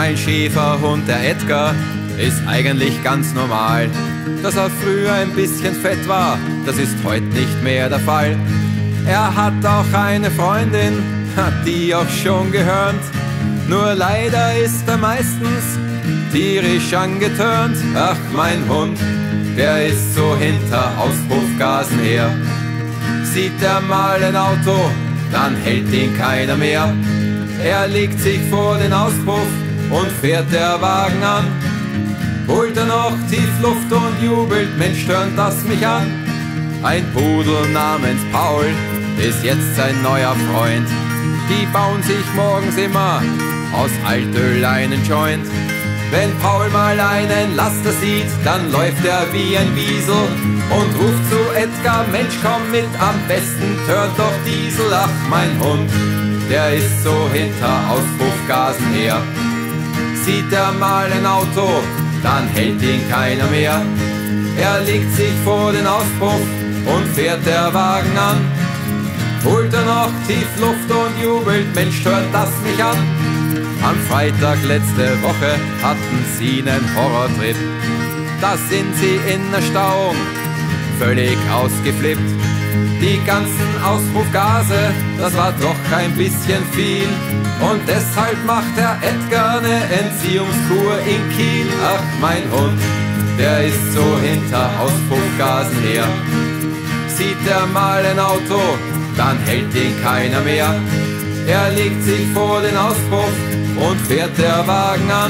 Mein Schäferhund, der Edgar, ist eigentlich ganz normal. Dass er früher ein bisschen fett war, das ist heute nicht mehr der Fall. Er hat auch eine Freundin, hat die auch schon gehört. Nur leider ist er meistens tierisch angetörnt. Ach, mein Hund, der ist so hinter Auspuffgasen her. Sieht er mal ein Auto, dann hält ihn keiner mehr. Er legt sich vor den Auspuff und fährt der Wagen an. Holt er noch tief Luft und jubelt, Mensch, tönt das mich an. Ein Pudel namens Paul ist jetzt sein neuer Freund. Die bauen sich morgens immer aus Altöl einen Joint. Wenn Paul mal einen Laster sieht, dann läuft er wie ein Wiesel und ruft zu Edgar, Mensch, komm mit, am besten tönt doch Diesel. Ach, mein Hund, der ist so hinter Auspuffgasen her. Sieht er mal ein Auto, dann hält ihn keiner mehr. Er legt sich vor den Auspuff und fährt der Wagen an. Holt er noch tief Luft und jubelt, Mensch, hört das mich an. Am Freitag letzte Woche hatten sie einen Horrortrip. Da sind sie in der Stauung völlig ausgeflippt. Die ganzen Auspuffgase, das war doch ein bisschen viel. Und deshalb macht der Edgar eine Entziehungskur in Kiel. Ach, mein Hund, der ist so hinter Auspuffgasen her. Sieht er mal ein Auto, dann hält ihn keiner mehr. Er legt sich vor den Auspuff und fährt der Wagen an.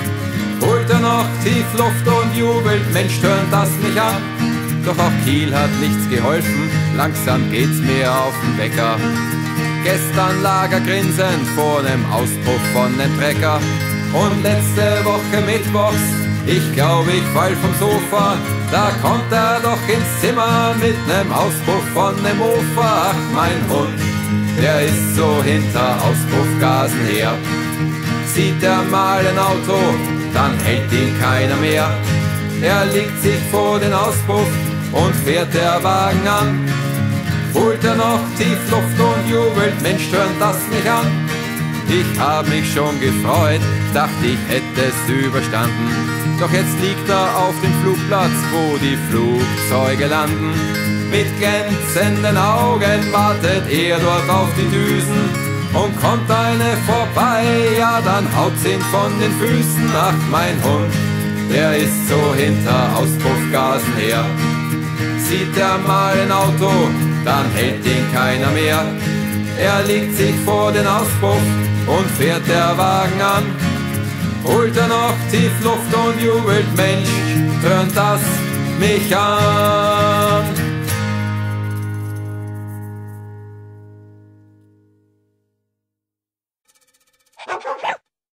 Holt er noch tief Luft und jubelt, Mensch, tönt das mich an. Doch auch Kiel hat nichts geholfen, langsam geht's mir auf den Wecker. Gestern lag er grinsend vor nem Auspuff von nem Trecker. Und letzte Woche mittwochs, ich glaube, ich fall vom Sofa. Da kommt er doch ins Zimmer mit nem Auspuff von nem Mofa. Ach, mein Hund, der ist so hinter Auspuffgasen her. Sieht er mal ein Auto, dann hält ihn keiner mehr. Er legt sich vor den Auspuff und fährt der Wagen an. Holt er noch tief Luft und jubelt, Mensch, tönt das mich an. Ich hab mich schon gefreut, dachte ich hätte es überstanden. Doch jetzt liegt er auf dem Flugplatz, wo die Flugzeuge landen. Mit glänzenden Augen wartet er dort auf die Düsen. Und kommt eine vorbei, ja dann haut's ihn von den Füßen. Ach, mein Hund, der ist so hinter Auspuffgasen her. Sieht er mal ein Auto, dann hält ihn keiner mehr. Er legt sich vor den Auspuff und fährt der Wagen an. Holt er noch tief Luft und jubelt, Mensch, tönt das mich an.